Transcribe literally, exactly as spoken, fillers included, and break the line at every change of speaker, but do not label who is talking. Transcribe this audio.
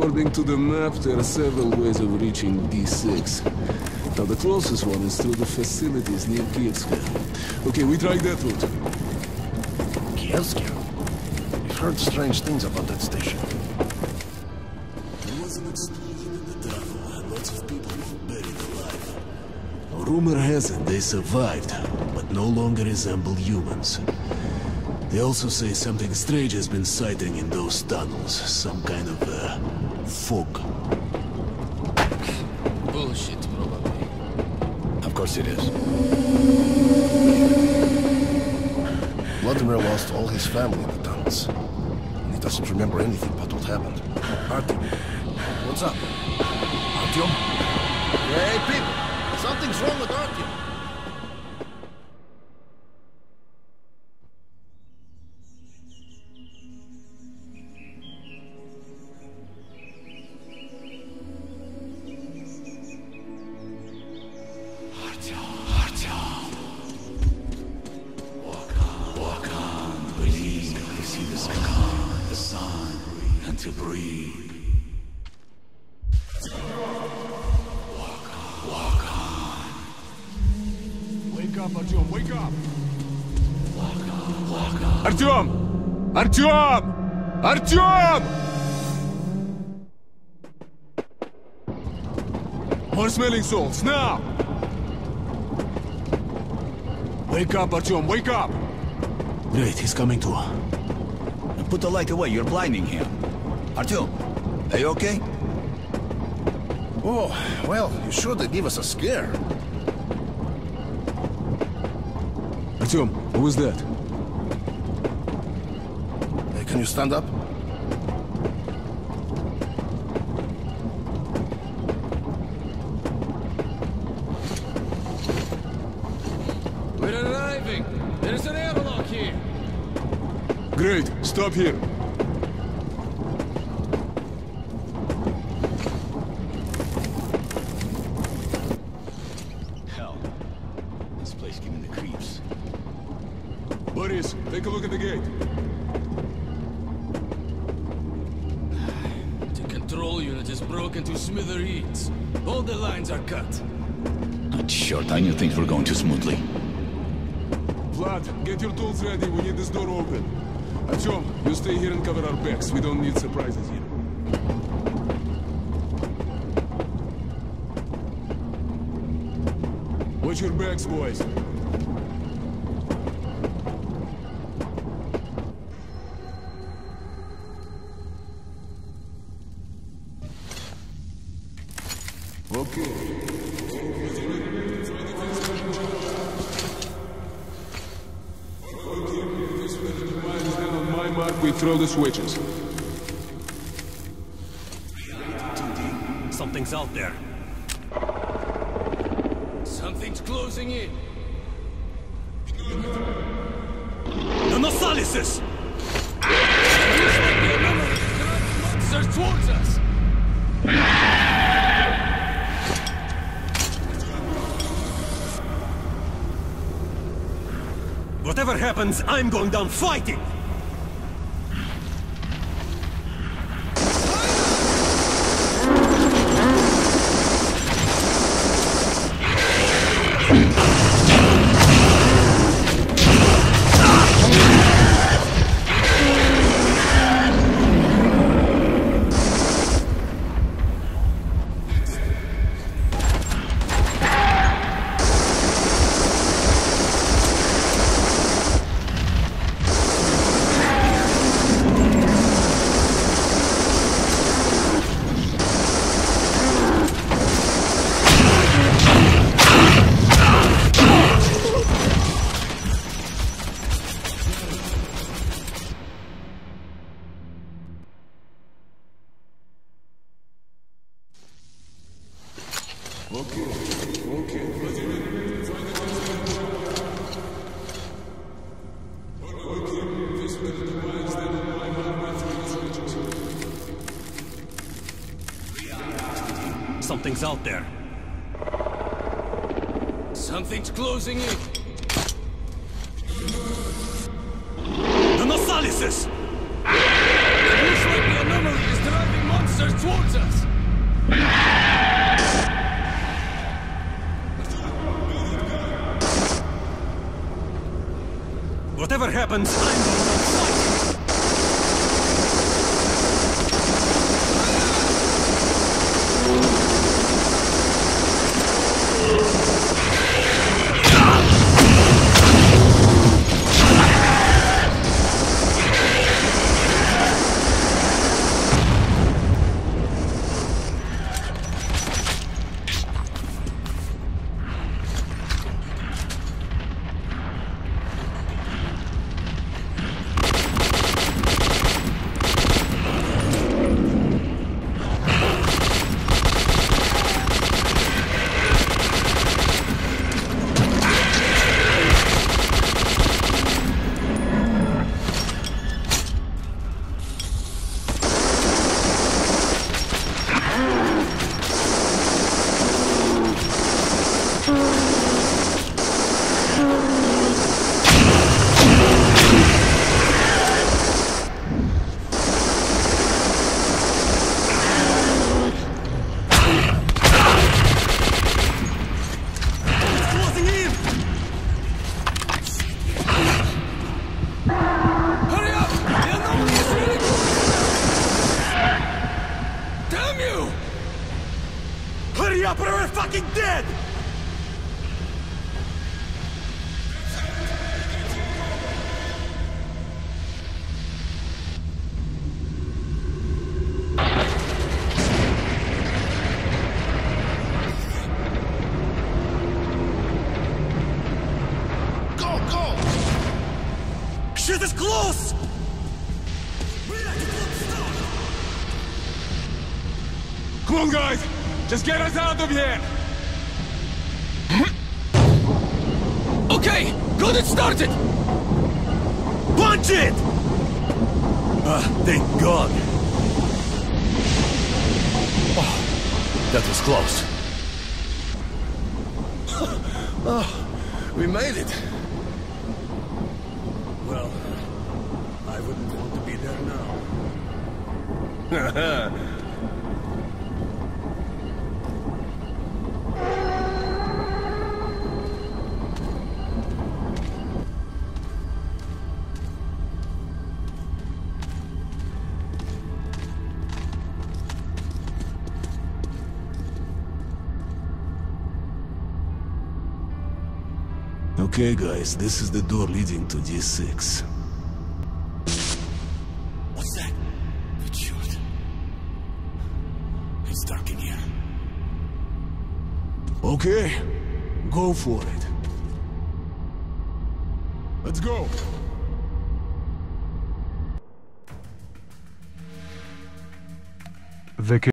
According to the map, there are several ways of reaching D six. Now, the closest one is through the facilities near Kievska. Okay, we tried that route.
Kievska? We've heard strange things about that station.
There was an explosion in the tunnel, and lots of people were buried alive. Rumor has it they survived, but no longer resemble humans. They also say something strange has been sighting in those tunnels. Some kind of, uh, fog.
Bullshit, probably.
Of course it is. Vladimir lost all his family in the tunnels. And he doesn't remember anything about what happened. Artyom, what's up? Artyom? Hey, people! Something's wrong with Artyom.
To breathe. Walk on, walk on. Wake up, Artyom, wake up! Walk on, walk on. Artyom! Artyom! Artyom! More smelling salts, now! Wake up, Artyom, wake up! Great, he's coming to.
Put the light away, you're blinding him. Artyom, are you okay?
Oh, well, you sure did give us a scare.
Artyom, who was that?
Hey, can you stand up?
We're arriving! There's an airlock here!
Great, stop here.
Hell, this place giving the creeps.
Boris, take a look at the gate.
The control unit is broken to smithereens. All the lines are cut.
Not short, I knew things were going too smoothly.
Vlad, get your tools ready. We need this door open. Artyom, you stay here and cover our backs. We don't need surprises here. Watch your backs, boys. Okay. We throw the switches.
Something's out there.
Something's closing in.
The Nosalises!
This might be another monster towards us!
Whatever happens, I'm going down fighting!
Okay, okay.
Something's out there.
Something's closing in.
The Nosalises!
It looks like the anomaly is driving monsters towards
Whatever happens, I'm going to fight. Hurry up or we're fucking dead!
Go, go!
Shit is close!
Come on, guys! Just get us out of here!
Okay, got it started!
Punch it! Ah, thank God.
Oh, that was close. Oh, we made it.
Well, I wouldn't want to be there now.
Okay, guys, this is the door leading to D six.
What's that? Good shoot. It's dark in here.
Okay, go for it.
Let's go!
The